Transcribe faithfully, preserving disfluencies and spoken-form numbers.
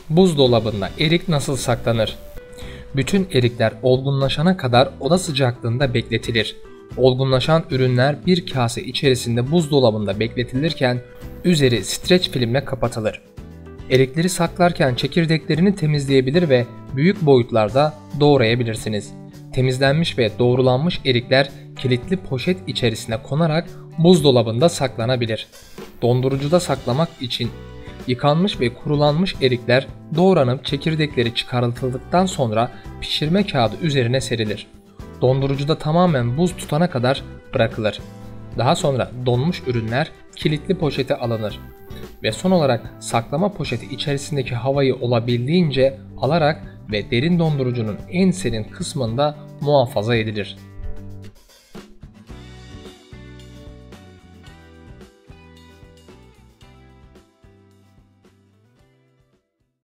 Buzdolabında erik nasıl saklanır? Bütün erikler olgunlaşana kadar oda sıcaklığında bekletilir. Olgunlaşan ürünler bir kase içerisinde buzdolabında bekletilirken üzeri streç filmle kapatılır. Erikleri saklarken çekirdeklerini temizleyebilir ve büyük boyutlarda doğrayabilirsiniz. Temizlenmiş ve doğrulanmış erikler kilitli poşet içerisine konarak buzdolabında saklanabilir. Dondurucuda saklamak için yıkanmış ve kurulanmış erikler doğranıp çekirdekleri çıkartıldıktan sonra pişirme kağıdı üzerine serilir. Dondurucuda tamamen buz tutana kadar bırakılır. Daha sonra donmuş ürünler kilitli poşete alınır ve son olarak saklama poşeti içerisindeki havayı olabildiğince alarak ve derin dondurucunun en serin kısmında muhafaza edilir.